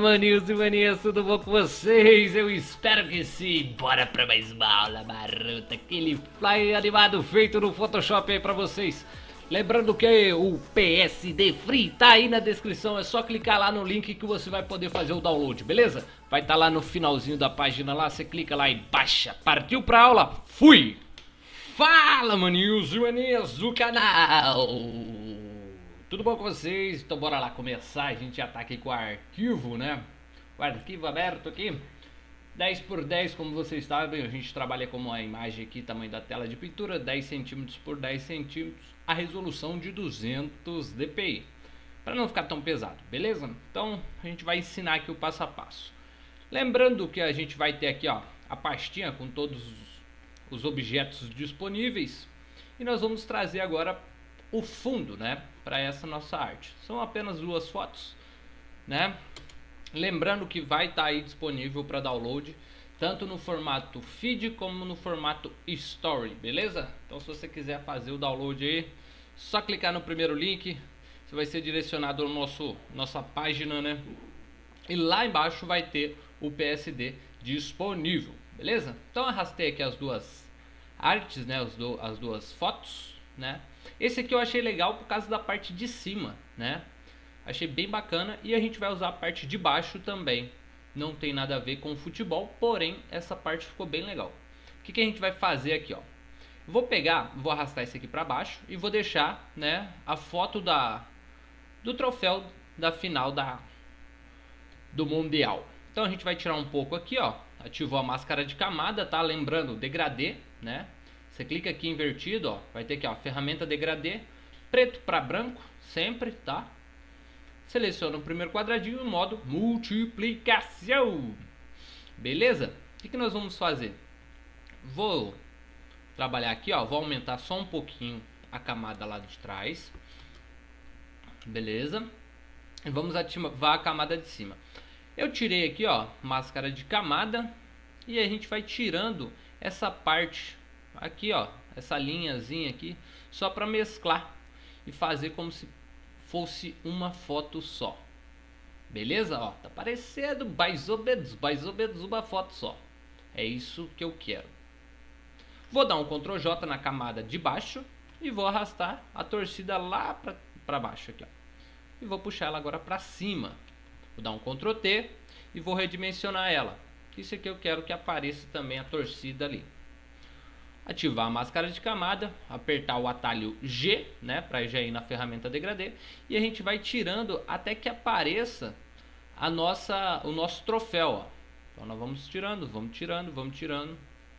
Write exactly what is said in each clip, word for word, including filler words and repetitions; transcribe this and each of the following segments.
maninhos e manias, tudo bom com vocês? Eu espero que sim. Bora pra mais uma aula marota, aquele flyer animado feito no Photoshop aí pra vocês. Lembrando que o P S D Free tá aí na descrição, é só clicar lá no link que você vai poder fazer o download, beleza? Vai estar tá lá no finalzinho da página lá, você clica lá e baixa. Partiu pra aula, fui! Fala maninhos e manias do canal! Tudo bom com vocês? Então bora lá começar, a gente já tá aqui com o arquivo, né? O arquivo aberto aqui, dez por dez, como vocês sabem, a gente trabalha com uma imagem aqui, tamanho da tela de pintura, dez centímetros por dez centímetros, a resolução de duzentos dpi, para não ficar tão pesado, beleza? Então a gente vai ensinar aqui o passo a passo. Lembrando que a gente vai ter aqui, ó, a pastinha com todos os objetos disponíveis, e nós vamos trazer agora o fundo, né, para essa nossa arte. São apenas duas fotos, né? Lembrando que vai estar tá aí disponível para download, tanto no formato feed como no formato story, beleza? Então se você quiser fazer o download aí, só clicar no primeiro link, você vai ser direcionado ao nosso nossa página, né? E lá embaixo vai ter o P S D disponível, beleza? Então arrastei aqui as duas artes, né? As, do, as duas fotos, né? Esse aqui eu achei legal por causa da parte de cima, né? Achei bem bacana, e a gente vai usar a parte de baixo também. Não tem nada a ver com o futebol, porém essa parte ficou bem legal. O que, que a gente vai fazer aqui, ó? Vou pegar, vou arrastar esse aqui para baixo e vou deixar, né, a foto da do troféu da final da do mundial. Então a gente vai tirar um pouco aqui, ó. Ativou a máscara de camada, tá? Lembrando, degradê, né? Você clica aqui invertido, ó, vai ter aqui, ó, ferramenta degradê, preto para branco, sempre, tá? Seleciona o primeiro quadradinho no modo multiplicação. Beleza? O que, que nós vamos fazer? Vou trabalhar aqui, ó, vou aumentar só um pouquinho a camada lá de trás. Beleza? E vamos ativar a camada de cima. Eu tirei aqui, ó, máscara de camada, e a gente vai tirando essa parte aqui, ó, essa linhazinha aqui, só para mesclar e fazer como se fosse uma foto só. Beleza? Ó, tá parecendo mais ou menos, mais ou menos uma foto só. É isso que eu quero. Vou dar um control J na camada de baixo e vou arrastar a torcida lá para baixo aqui, ó. E vou puxar ela agora para cima. Vou dar um control T e vou redimensionar ela. Isso aqui eu quero que apareça também a torcida ali. Ativar a máscara de camada, apertar o atalho G, né, para já ir na ferramenta degradê, e a gente vai tirando até que apareça a nossa, o nosso troféu, ó. Então nós vamos tirando, vamos tirando, vamos tirando,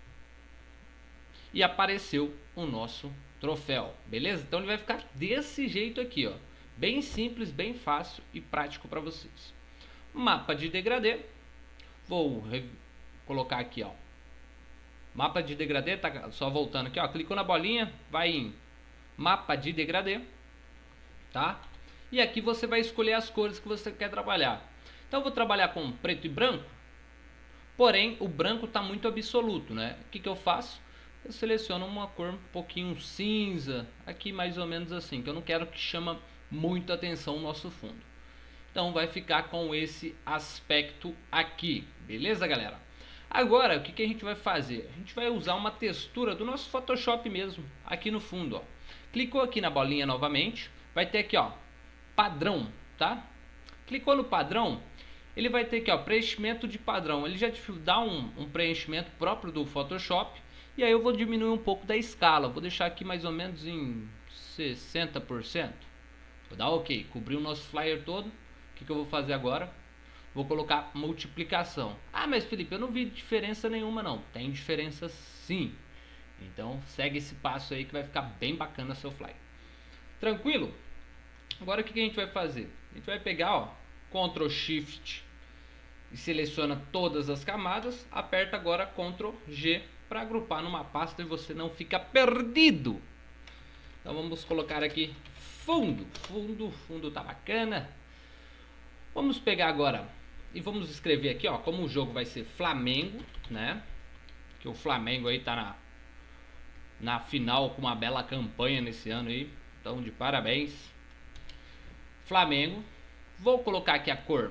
e apareceu o nosso troféu, beleza? Então ele vai ficar desse jeito aqui, ó, bem simples, bem fácil e prático para vocês. Mapa de degradê, vou colocar aqui, ó. Mapa de degradê, tá só voltando aqui, ó. Clicou na bolinha, vai em mapa de degradê, tá? E aqui você vai escolher as cores que você quer trabalhar. Então eu vou trabalhar com preto e branco, porém o branco tá muito absoluto, né? O que que eu faço? Eu seleciono uma cor um pouquinho cinza, aqui mais ou menos assim, que eu não quero que chama muito atenção o nosso fundo. Então vai ficar com esse aspecto aqui, beleza, galera? Agora, o que, que a gente vai fazer? A gente vai usar uma textura do nosso Photoshop mesmo, aqui no fundo, ó. Clicou aqui na bolinha novamente, vai ter aqui, ó, padrão, tá? Clicou no padrão, ele vai ter aqui, ó, preenchimento de padrão. Ele já te dá um, um preenchimento próprio do Photoshop, e aí eu vou diminuir um pouco da escala. Vou deixar aqui mais ou menos em sessenta por cento. Vou dar OK, cobrir o nosso flyer todo. O que, que eu vou fazer agora? Vou colocar multiplicação. Ah, mas Felipe, eu não vi diferença nenhuma não. Tem diferença sim. Então segue esse passo aí que vai ficar bem bacana seu flyer. Tranquilo? Agora o que a gente vai fazer? A gente vai pegar, ó, control shift e seleciona todas as camadas. Aperta agora control G para agrupar numa pasta e você não fica perdido. Então vamos colocar aqui fundo. Fundo, fundo tá bacana. Vamos pegar agora e vamos escrever aqui, ó, como o jogo vai ser Flamengo, né? Que o Flamengo aí tá na, na final com uma bela campanha nesse ano aí. Então, de parabéns. Flamengo. Vou colocar aqui a cor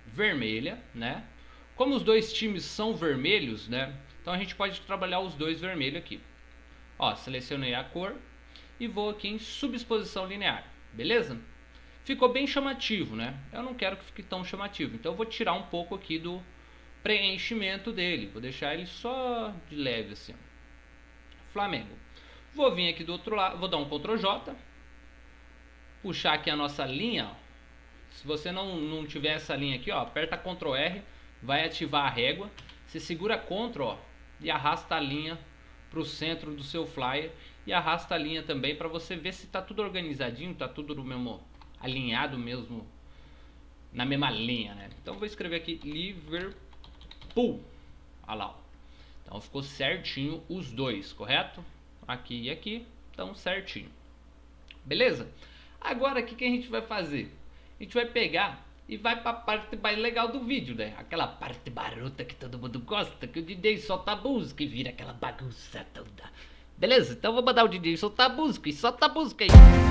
vermelha, né? Como os dois times são vermelhos, né? Então a gente pode trabalhar os dois vermelhos aqui. Ó, selecionei a cor e vou aqui em subexposição linear, beleza? Ficou bem chamativo, né? Eu não quero que fique tão chamativo, então eu vou tirar um pouco aqui do preenchimento dele. Vou deixar ele só de leve assim. Flamengo. Vou vir aqui do outro lado, vou dar um control J, puxar aqui a nossa linha, ó. Se você não, não tiver essa linha aqui, ó, aperta control R, vai ativar a régua. Você segura control, ó, e arrasta a linha para o centro do seu flyer. E arrasta a linha também para você ver se está tudo organizadinho, está tudo no mesmo, alinhado mesmo, na mesma linha, né? Então vou escrever aqui Liverpool. Olha lá, ó. Então ficou certinho os dois, correto? Aqui e aqui, então certinho. Beleza? Agora o que, que a gente vai fazer? A gente vai pegar e vai para a parte mais legal do vídeo, né? Aquela parte barota que todo mundo gosta, que o D J solta a música e vira aquela bagunça toda. Beleza? Então vou mandar o D J soltar a música e solta a música aí.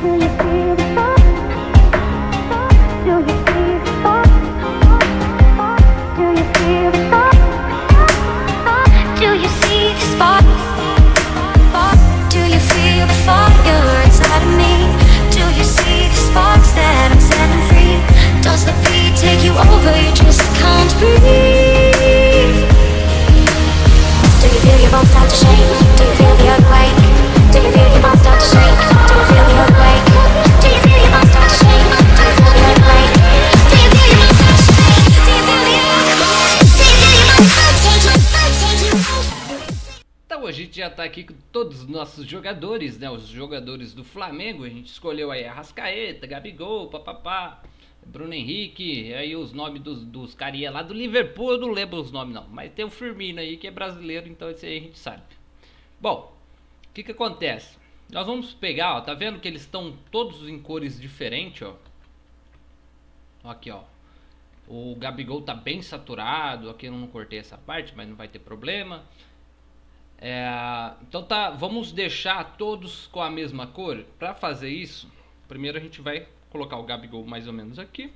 Does the beat take you over? You just can't breathe. Do you feel your bones start to shake? Do you feel the earthquake? Do you feel your bones start to shake? Do you feel the earthquake? Do you feel your bones start to shake? Do you feel the earthquake? Do you feel your bones start to shake? Do you feel the earthquake? Do you feel your bones start to shake? Então a gente já tá aqui com todos os nossos jogadores, né? Os jogadores do Flamengo. A gente escolheu aí Arrascaeta, Gabigol, papapá, Bruno Henrique, aí os nomes dos, dos carinha lá do Liverpool, eu não lembro os nomes não, mas tem o Firmino aí que é brasileiro, então esse aí a gente sabe. Bom, o que que acontece? Nós vamos pegar, ó, tá vendo que eles estão todos em cores diferentes, ó. Aqui, ó, o Gabigol tá bem saturado, aqui eu não cortei essa parte, mas não vai ter problema. É, então tá, vamos deixar todos com a mesma cor. Para fazer isso, primeiro a gente vai colocar o Gabigol mais ou menos aqui.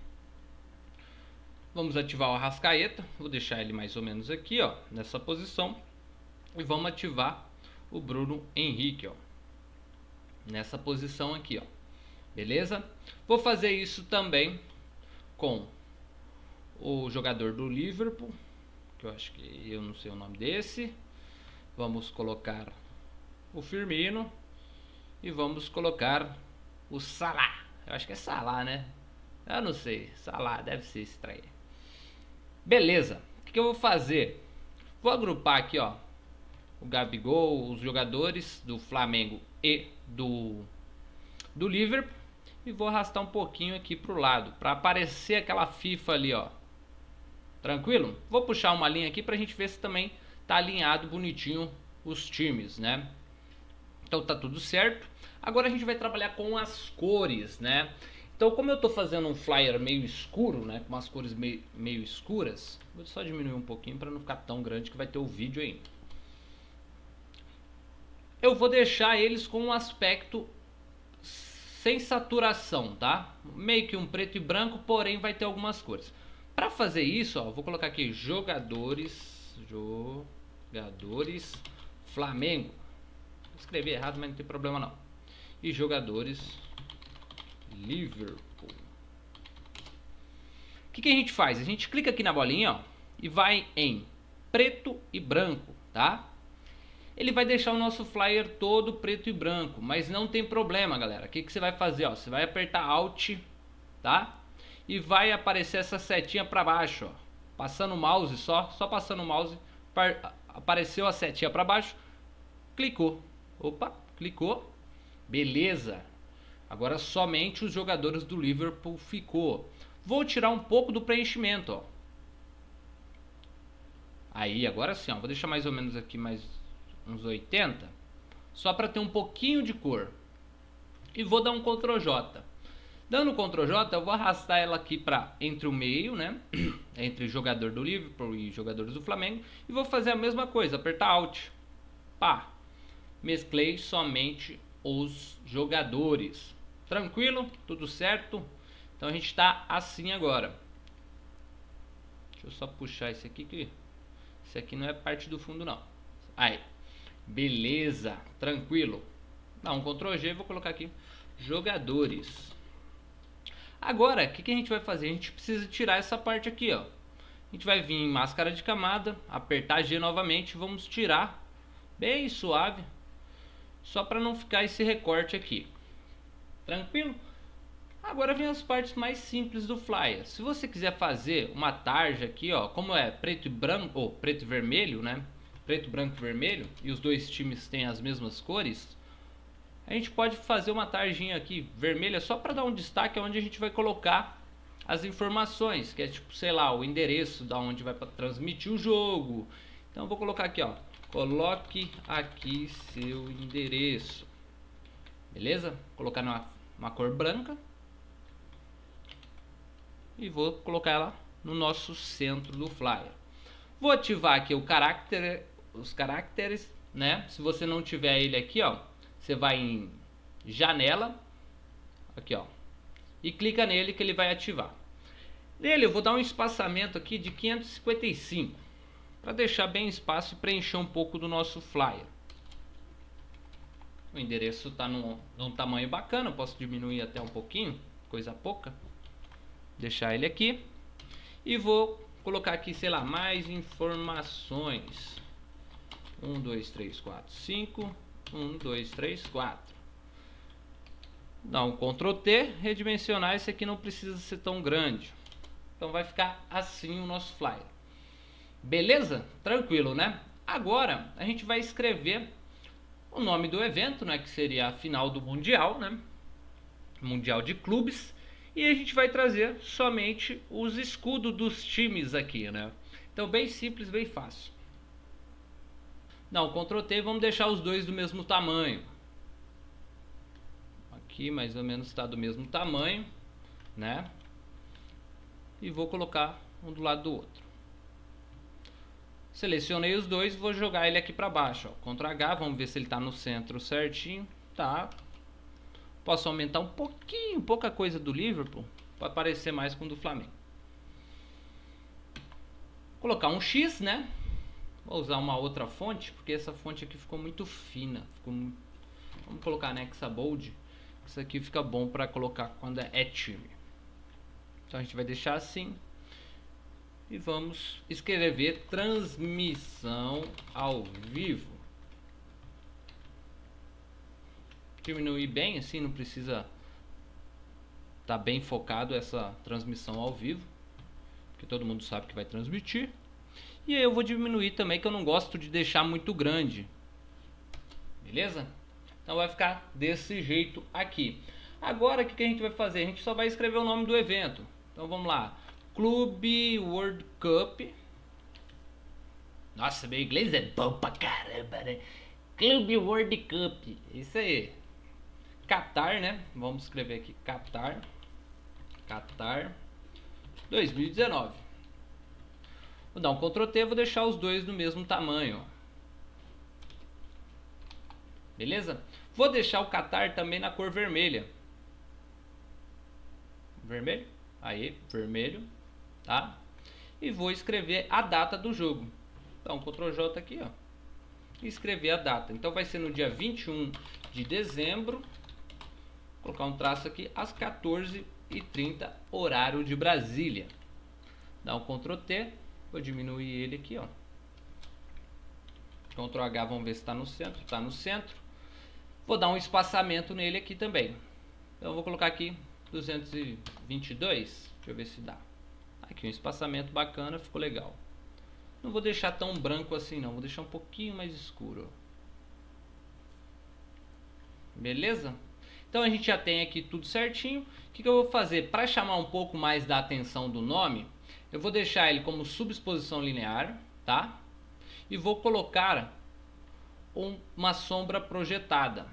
Vamos ativar o Arrascaeta. Vou deixar ele mais ou menos aqui, ó, nessa posição. E vamos ativar o Bruno Henrique, ó, nessa posição aqui, ó. Beleza? Vou fazer isso também com o jogador do Liverpool, que eu acho que eu não sei o nome desse. Vamos colocar o Firmino e vamos colocar o Salah. Eu acho que é Salah, né? Eu não sei. Salah, deve ser estranho. Beleza. O que eu vou fazer? Vou agrupar aqui, ó, o Gabigol, os jogadores do Flamengo e do, do Liverpool. E vou arrastar um pouquinho aqui pro lado, para aparecer aquela FIFA ali, ó. Tranquilo? Vou puxar uma linha aqui pra gente ver se também tá alinhado bonitinho os times, né? Então tá tudo certo. Agora a gente vai trabalhar com as cores, né? Então, como eu tô fazendo um flyer meio escuro, né, com umas cores meio, meio escuras, vou só diminuir um pouquinho para não ficar tão grande que vai ter o vídeo ainda. Eu vou deixar eles com um aspecto sem saturação, tá? Meio que um preto e branco, porém vai ter algumas cores. Para fazer isso, ó, vou colocar aqui jogadores, jogadores Flamengo. Escrevi errado, mas não tem problema não. E jogadores Liverpool. O que que a gente faz? A gente clica aqui na bolinha, ó, e vai em preto e branco, tá? Ele vai deixar o nosso flyer todo preto e branco, mas não tem problema, galera. O que que você vai fazer, ó? Você vai apertar Alt, tá? E vai aparecer essa setinha para baixo, ó. Passando o mouse só, só passando o mouse, apareceu a setinha para baixo, clicou. Opa, clicou. Beleza. Agora somente os jogadores do Liverpool ficou. Vou tirar um pouco do preenchimento, ó. Aí, agora sim, ó. Vou deixar mais ou menos aqui mais uns oitenta. Só para ter um pouquinho de cor. E vou dar um control J. Dando control J, eu vou arrastar ela aqui para entre o meio, né? Entre jogador do Liverpool e jogadores do Flamengo. E vou fazer a mesma coisa, apertar Alt. Pá. Mesclei somente os jogadores. Tranquilo? Tudo certo? Então a gente está assim agora. Deixa eu só puxar esse aqui que esse aqui não é parte do fundo não. Aí, beleza, tranquilo. Dá um control G, vou colocar aqui jogadores. Agora, o que, que a gente vai fazer? A gente precisa tirar essa parte aqui, ó. A gente vai vir em máscara de camada, apertar G novamente, vamos tirar bem suave, só para não ficar esse recorte aqui. Tranquilo? Agora vem as partes mais simples do flyer. Se você quiser fazer uma tarja aqui, ó, como é preto e branco, ou preto e vermelho, né? Preto, branco e vermelho, e os dois times têm as mesmas cores, a gente pode fazer uma tarjinha aqui vermelha só para dar um destaque onde a gente vai colocar as informações, que é tipo, sei lá, o endereço da onde vai para transmitir o jogo. Então eu vou colocar aqui, ó, coloque aqui seu endereço. Beleza? Vou colocar numa uma cor branca e vou colocar ela no nosso centro do flyer. Vou ativar aqui o carácter, os caracteres, né? Se você não tiver ele aqui, ó, você vai em janela, aqui, ó, e clica nele que ele vai ativar. Nele eu vou dar um espaçamento aqui de quinhentos e cinquenta e cinco para deixar bem espaço e preencher um pouco do nosso flyer. O endereço está num, num tamanho bacana, eu posso diminuir até um pouquinho, coisa pouca. Deixar ele aqui e vou colocar aqui, sei lá, mais informações. um, dois, três, quatro, cinco. um, dois, três, quatro. Dá um control T, redimensionar. Esse aqui não precisa ser tão grande. Então vai ficar assim o nosso flyer. Beleza? Tranquilo, né? Agora a gente vai escrever o nome do evento, né, que seria a final do Mundial, né? Mundial de Clubes. E a gente vai trazer somente os escudos dos times aqui, né? Então bem simples, bem fácil. Dá um control T, vamos deixar os dois do mesmo tamanho. Aqui mais ou menos está do mesmo tamanho, né? E vou colocar um do lado do outro. Selecionei os dois, vou jogar ele aqui para baixo, ó. Ctrl H, vamos ver se ele está no centro certinho. Tá. Posso aumentar um pouquinho, pouca coisa do Liverpool, para parecer mais com o do Flamengo. Colocar um X, né? Vou usar uma outra fonte, porque essa fonte aqui ficou muito fina. Ficou muito... Vamos colocar Nexa Bold. Isso aqui fica bom para colocar quando é time. Então a gente vai deixar assim. E vamos escrever transmissão ao vivo. Diminuir bem, assim não precisa estar bem focado essa transmissão ao vivo, porque todo mundo sabe que vai transmitir. E aí eu vou diminuir também, que eu não gosto de deixar muito grande. Beleza? Então vai ficar desse jeito aqui. Agora o que a gente vai fazer? A gente só vai escrever o nome do evento. Então vamos lá. Clube World Cup. Nossa, meu inglês é bom pra caramba, né? Clube World Cup. Isso aí. Qatar, né? Vamos escrever aqui Qatar. Qatar dois mil e dezenove. Vou dar um control T, vou deixar os dois do mesmo tamanho. Beleza? Vou deixar o Qatar também na cor vermelha. Vermelho? Aí, vermelho. Tá? E vou escrever a data do jogo. Então, control J aqui, ó. E escrever a data. Então vai ser no dia vinte e um de dezembro. Vou colocar um traço aqui às quatorze e trinta, horário de Brasília. Dá um control T. Vou diminuir ele aqui, ó. control H, vamos ver se está no centro. Está no centro. Vou dar um espaçamento nele aqui também. Então eu vou colocar aqui duzentos e vinte e dois. Deixa eu ver se dá. Aqui um espaçamento bacana, ficou legal. Não vou deixar tão branco assim não, vou deixar um pouquinho mais escuro. Beleza? Então a gente já tem aqui tudo certinho. O que, que eu vou fazer? Para chamar um pouco mais da atenção do nome, eu vou deixar ele como subexposição linear, tá? E vou colocar um, uma sombra projetada.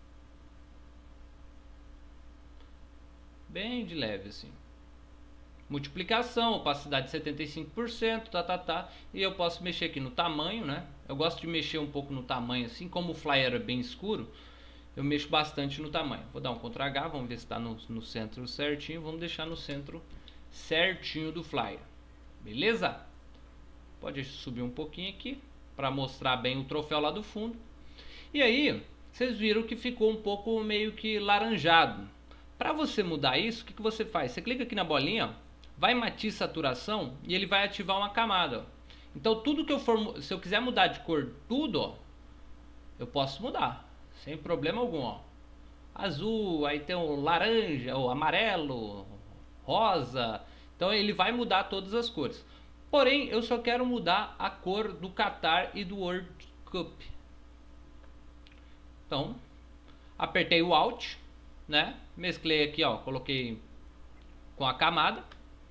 Bem de leve assim. Multiplicação, opacidade setenta e cinco por cento, tá, tá, tá. E eu posso mexer aqui no tamanho, né? Eu gosto de mexer um pouco no tamanho assim, como o flyer é bem escuro, eu mexo bastante no tamanho. Vou dar um control H, vamos ver se está no, no centro certinho. Vamos deixar no centro certinho do flyer. beleza? Pode subir um pouquinho aqui para mostrar bem o troféu lá do fundo. E aí, vocês viram que ficou um pouco meio que laranjado. Para você mudar isso, o que, que você faz? Você clica aqui na bolinha, ó, vai matiz saturação e ele vai ativar uma camada. Ó. Então tudo que eu for, se eu quiser mudar de cor tudo, ó, eu posso mudar, sem problema algum. Ó. Azul, aí tem o laranja, o amarelo, rosa. Então ele vai mudar todas as cores. Porém, eu só quero mudar a cor do Qatar e do World Cup. Então, apertei o Alt, né? Mesclei aqui, ó, coloquei com a camada.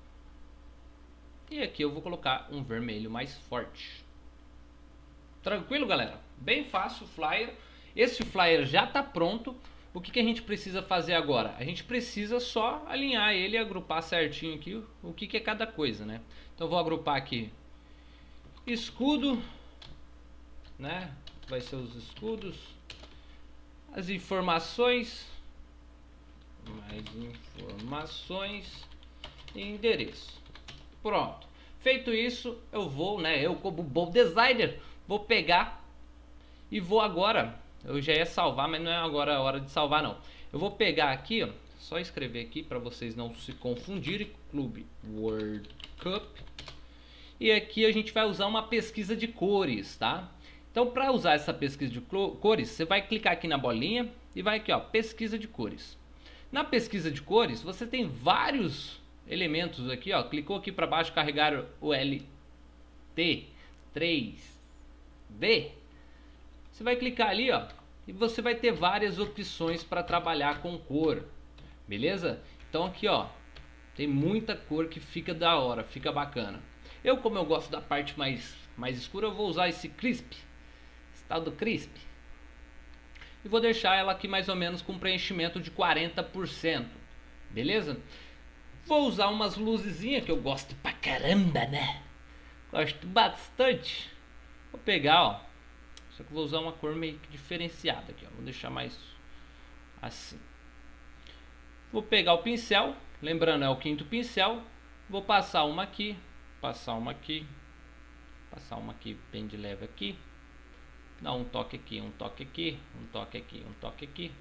E aqui eu vou colocar um vermelho mais forte. Tranquilo, galera? Bem fácil o flyer. Esse flyer já está pronto. O que, que a gente precisa fazer agora? A gente precisa só alinhar ele e agrupar certinho aqui o que, que é cada coisa, né? Então vou agrupar aqui escudo, né? Vai ser os escudos, as informações, mais informações e endereço. Pronto. Feito isso, eu vou, né? Eu como bom designer, vou pegar e vou agora. Eu já ia salvar, mas não é agora a hora de salvar, não. Eu vou pegar aqui, ó, só escrever aqui para vocês não se confundirem. Clube World Cup. E aqui a gente vai usar uma pesquisa de cores, tá? Então, para usar essa pesquisa de cores, você vai clicar aqui na bolinha e vai aqui, ó, pesquisa de cores. Na pesquisa de cores, você tem vários elementos aqui, ó. Clicou aqui para baixo, carregar o L T três D. Você vai clicar ali, ó, e você vai ter várias opções para trabalhar com cor, beleza? Então aqui, ó, tem muita cor que fica da hora, fica bacana. Eu, como eu gosto da parte mais, mais escura, eu vou usar esse Crisp, esse tal do Crisp. E vou deixar ela aqui mais ou menos com preenchimento de quarenta por cento, beleza? Vou usar umas luzezinhas que eu gosto pra caramba, né? Gosto bastante. Vou pegar, ó. Só que vou usar uma cor meio que diferenciada aqui, ó. Vou deixar mais assim. Vou pegar o pincel, lembrando é o quinto pincel. Vou passar uma aqui, passar uma aqui, passar uma aqui bem de leve aqui. Dar um toque aqui, um toque aqui, um toque aqui, um toque aqui.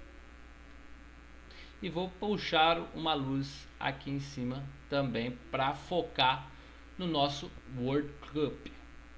E vou puxar uma luz aqui em cima também para focar no nosso World Cup.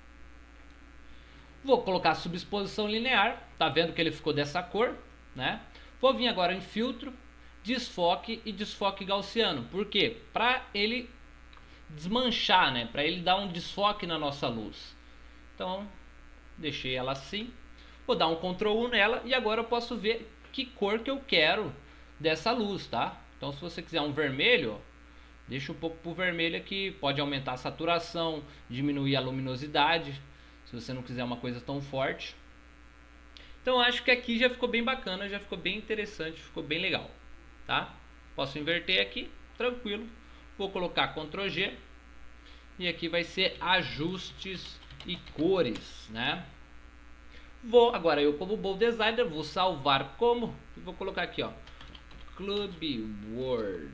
Vou colocar subexposição linear, tá vendo que ele ficou dessa cor, né? Vou vir agora em filtro, desfoque e desfoque gaussiano. Por quê? Para ele desmanchar, né? Para ele dar um desfoque na nossa luz. Então, deixei ela assim. Vou dar um control U nela e agora eu posso ver que cor que eu quero dessa luz, tá? Então, se você quiser um vermelho, ó, deixa um pouco pro vermelho aqui, pode aumentar a saturação, diminuir a luminosidade, se você não quiser uma coisa tão forte. Então acho que aqui já ficou bem bacana, já ficou bem interessante, ficou bem legal, tá? Posso inverter aqui, tranquilo. Vou colocar control G e aqui vai ser ajustes e cores, né? Vou agora eu como bom designer vou salvar como e vou colocar aqui, ó, Clube World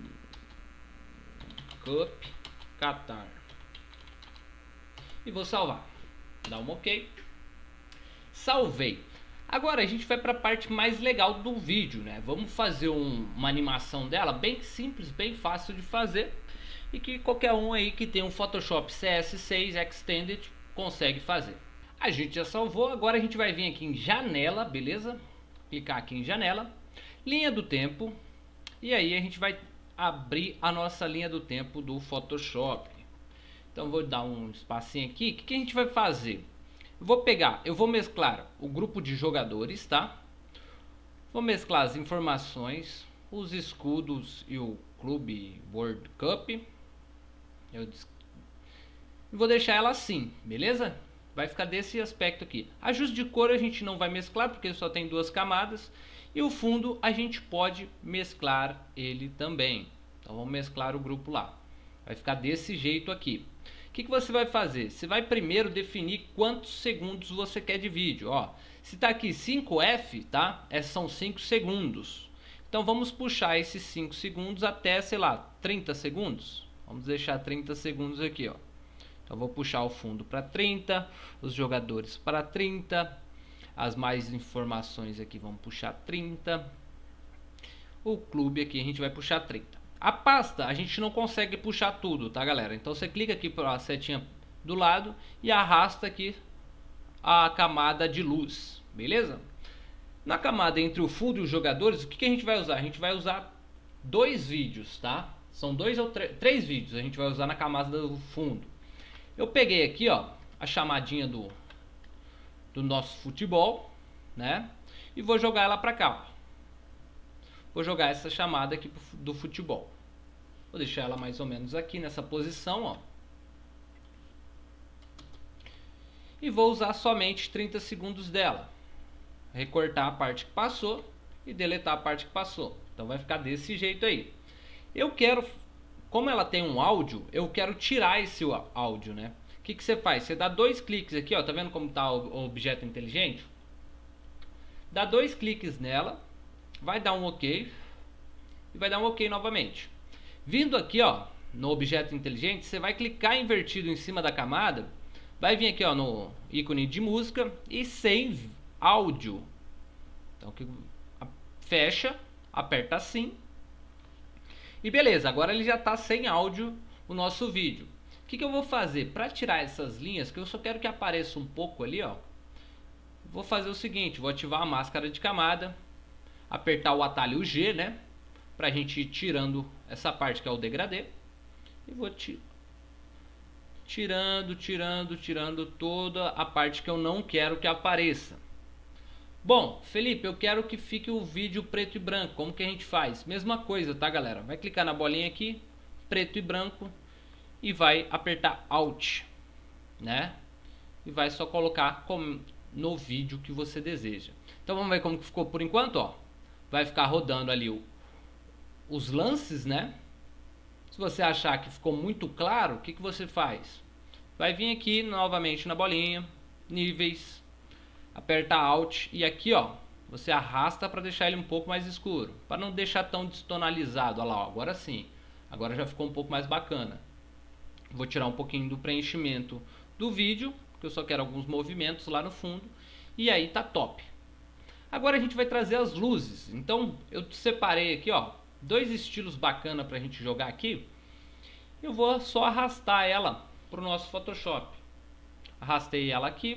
Cup Qatar e vou salvar. Dá um OK. Salvei. Agora a gente vai para a parte mais legal do vídeo, né? Vamos fazer um, uma animação dela bem simples, bem fácil de fazer e que qualquer um aí que tem um Photoshop C S seis Extended consegue fazer. A gente já salvou, agora a gente vai vir aqui em janela, beleza? Clicar aqui em janela, linha do tempo e aí a gente vai abrir a nossa linha do tempo do Photoshop. Então vou dar um espacinho aqui. O que, que a gente vai fazer? Eu vou pegar, eu vou mesclar o grupo de jogadores, tá? Vou mesclar as informações, os escudos e o Clube World Cup. Eu vou deixar ela assim, beleza? Vai ficar desse aspecto aqui. Ajuste de cor a gente não vai mesclar porque só tem duas camadas. E o fundo a gente pode mesclar ele também. Então vamos mesclar o grupo lá. Vai ficar desse jeito aqui. O que, que você vai fazer? Você vai primeiro definir quantos segundos você quer de vídeo. Ó, se está aqui cinco F, tá? É, são cinco segundos. Então vamos puxar esses cinco segundos até, sei lá, trinta segundos. Vamos deixar trinta segundos aqui, ó. Então vou puxar o fundo para trinta, os jogadores para trinta, as mais informações aqui vão puxar trinta, o clube aqui a gente vai puxar trinta. A pasta a gente não consegue puxar tudo, tá galera? Então você clica aqui para a setinha do lado e arrasta aqui a camada de luz, beleza? Na camada entre o fundo e os jogadores, o que, que a gente vai usar? A gente vai usar dois vídeos, tá? São dois ou três vídeos a gente vai usar na camada do fundo. Eu peguei aqui, ó, a chamadinha do, do nosso futebol, né? E vou jogar ela pra cá, ó. Vou jogar essa chamada aqui do futebol. Vou deixar ela mais ou menos aqui nessa posição, ó. E vou usar somente trinta segundos dela. Recortar a parte que passou e deletar a parte que passou. Então vai ficar desse jeito aí. Eu quero, como ela tem um áudio, eu quero tirar esse áudio, né? O que, que você faz? Você dá dois cliques aqui, ó. Tá vendo como tá o objeto inteligente? Dá dois cliques nela. Vai dar um OK. E vai dar um OK novamente. Vindo aqui, ó, no objeto inteligente, você vai clicar invertido em cima da camada. Vai vir aqui, ó, no ícone de música e sem áudio. Então fecha, aperta assim. E beleza, agora ele já está sem áudio o nosso vídeo. O que, que eu vou fazer? Para tirar essas linhas, que eu só quero que apareça um pouco ali, ó. Vou fazer o seguinte, vou ativar a máscara de camada. Apertar o atalho G, né? Pra gente ir tirando essa parte que é o degradê. E vou ti tirando, tirando, tirando toda a parte que eu não quero que apareça. Bom, Felipe, eu quero que fique o vídeo preto e branco. Como que a gente faz? Mesma coisa, tá galera? Vai clicar na bolinha aqui, preto e branco. E vai apertar Alt, né? E vai só colocar no vídeo que você deseja. Então vamos ver como que ficou por enquanto, ó. Vai ficar rodando ali o, os lances, né? Se você achar que ficou muito claro, o que, que você faz? Vai vir aqui novamente na bolinha, níveis, aperta Alt e aqui, ó, você arrasta para deixar ele um pouco mais escuro, para não deixar tão destonalizado. Olha lá, ó, agora sim, agora já ficou um pouco mais bacana. Vou tirar um pouquinho do preenchimento do vídeo, porque eu só quero alguns movimentos lá no fundo, e aí tá top. Agora a gente vai trazer as luzes. Então eu separei aqui, ó, dois estilos bacana pra gente jogar aqui. Eu vou só arrastar ela pro nosso Photoshop. Arrastei ela aqui.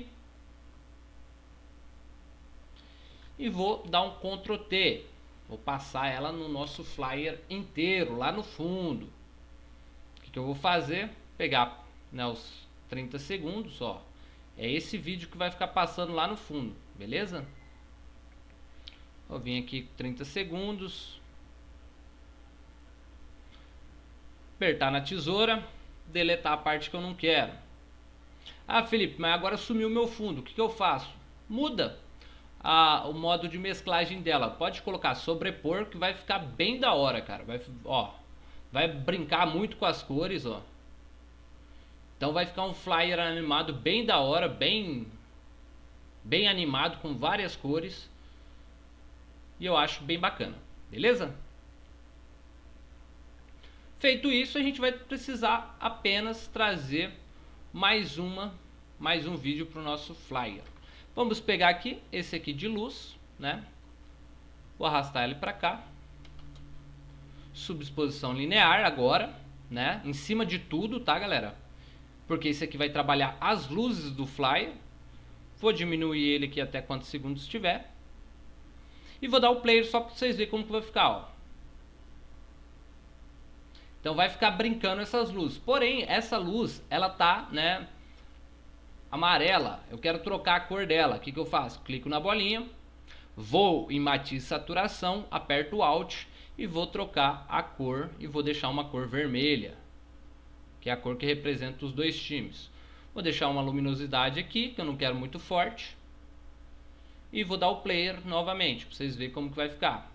E vou dar um control T. Vou passar ela no nosso flyer inteiro, lá no fundo. O que, que eu vou fazer? Pegar, né, os trinta segundos, ó. É esse vídeo que vai ficar passando lá no fundo, beleza? Vou vir aqui trinta segundos. Apertar na tesoura. Deletar a parte que eu não quero. Ah, Felipe, mas agora sumiu o meu fundo. O que, que eu faço? Muda a, o modo de mesclagem dela. Pode colocar sobrepor, que vai ficar bem da hora, cara. Vai, ó, vai brincar muito com as cores, ó. Então vai ficar um flyer animado bem da hora, bem, bem animado, com várias cores. E eu acho bem bacana, beleza? Feito isso, a gente vai precisar apenas trazer mais uma, mais um vídeo para o nosso flyer. Vamos pegar aqui, esse aqui de luz, né? Vou arrastar ele para cá. Subexposição linear agora, né? Em cima de tudo, tá, galera? Porque esse aqui vai trabalhar as luzes do flyer. Vou diminuir ele aqui até quantos segundos tiver. E vou dar o player só para vocês verem como que vai ficar, ó. Então vai ficar brincando essas luzes. Porém, essa luz, ela tá, né, amarela. Eu quero trocar a cor dela. O que, que eu faço? Clico na bolinha, vou em matiz e saturação, aperto o Alt e vou trocar a cor e vou deixar uma cor vermelha, que é a cor que representa os dois times. Vou deixar uma luminosidade aqui, que eu não quero muito forte. E vou dar o player novamente, para vocês verem como que vai ficar.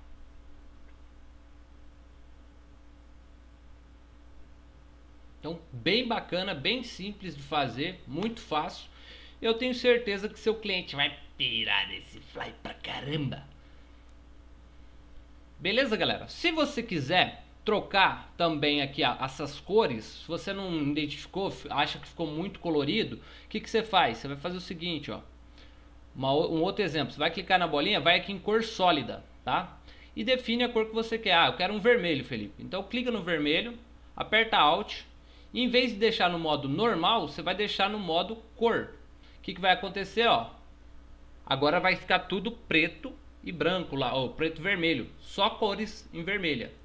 Então, bem bacana, bem simples de fazer, muito fácil. Eu tenho certeza que seu cliente vai pirar desse fly pra caramba. Beleza, galera? Se você quiser trocar também aqui ó, essas cores, se você não identificou, acha que ficou muito colorido, o que, que você faz? Você vai fazer o seguinte, ó, uma, um outro exemplo, você vai clicar na bolinha, vai aqui em cor sólida, tá? E define a cor que você quer. Ah, eu quero um vermelho, Felipe. Então clica no vermelho, aperta Alt, e em vez de deixar no modo normal, você vai deixar no modo cor. O que, que vai acontecer, ó? Agora vai ficar tudo preto e branco lá, ó, preto e vermelho, só cores em vermelha.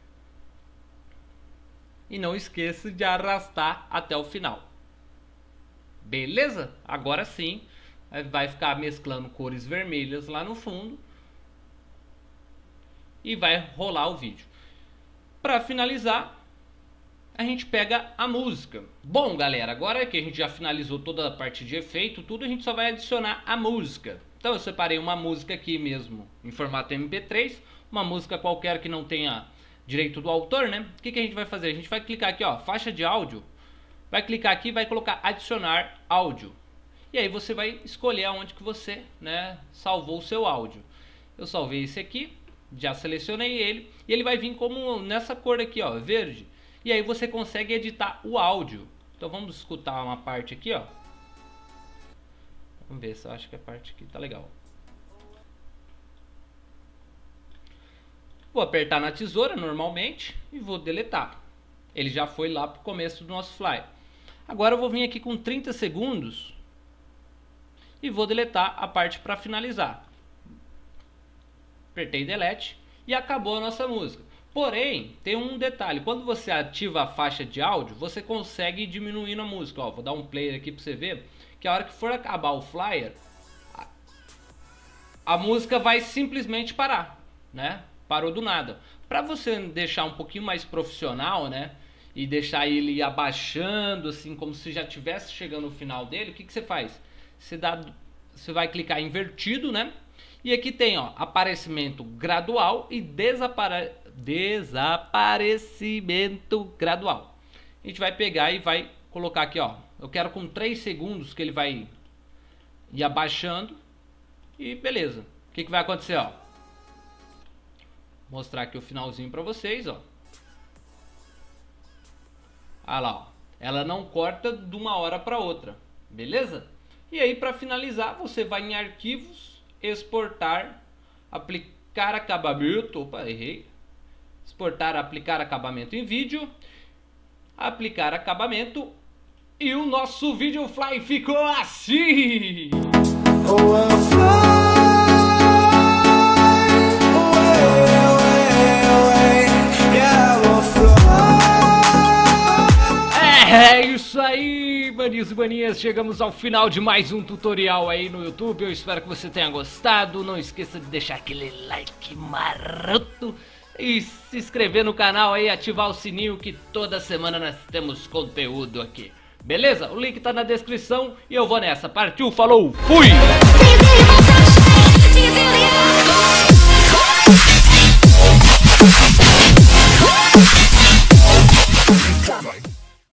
E não esqueça de arrastar até o final. Beleza? Agora sim, vai ficar mesclando cores vermelhas lá no fundo. E vai rolar o vídeo. Para finalizar, a gente pega a música. Bom, galera, agora que a gente já finalizou toda a parte de efeito, tudo, a gente só vai adicionar a música. Então eu separei uma música aqui mesmo, em formato M P três. Uma música qualquer que não tenha direito do autor, né? O que, que a gente vai fazer? A gente vai clicar aqui, ó, faixa de áudio. Vai clicar aqui e vai colocar adicionar áudio. E aí você vai escolher aonde que você, né, salvou o seu áudio. Eu salvei esse aqui, já selecionei ele. E ele vai vir como nessa cor aqui, ó, verde. E aí você consegue editar o áudio. Então vamos escutar uma parte aqui, ó. Vamos ver se eu acho que a parte aqui tá legal. Vou apertar na tesoura normalmente e vou deletar. Ele já foi lá para o começo do nosso flyer. Agora eu vou vir aqui com trinta segundos e vou deletar a parte para finalizar. Apertei delete e acabou a nossa música. Porém, tem um detalhe. Quando você ativa a faixa de áudio, você consegue ir diminuindo a música. Ó, vou dar um play aqui para você ver que a hora que for acabar o flyer, a, a música vai simplesmente parar, né? Parou do nada. Para você deixar um pouquinho mais profissional, né? E deixar ele abaixando, assim, como se já tivesse chegando no final dele, o que, que você faz? Você, dá, você vai clicar invertido, né? E aqui tem, ó, aparecimento gradual e desapare... desaparecimento gradual. A gente vai pegar e vai colocar aqui, ó. Eu quero com três segundos que ele vai ir abaixando. E beleza. O que, que vai acontecer, ó? Vou mostrar aqui o finalzinho para vocês, ó. Ah lá, ó. Ela não corta de uma hora para outra, beleza? E aí, para finalizar, você vai em arquivos, exportar, aplicar acabamento, opa, errei. Exportar, aplicar acabamento em vídeo, aplicar acabamento e o nosso vídeo fly ficou assim. É isso aí, maninhos e maninhas, chegamos ao final de mais um tutorial aí no YouTube. Eu espero que você tenha gostado. Não esqueça de deixar aquele like maroto e se inscrever no canal aí, ativar o sininho que toda semana nós temos conteúdo aqui. Beleza? O link tá na descrição e eu vou nessa. Partiu, falou, fui!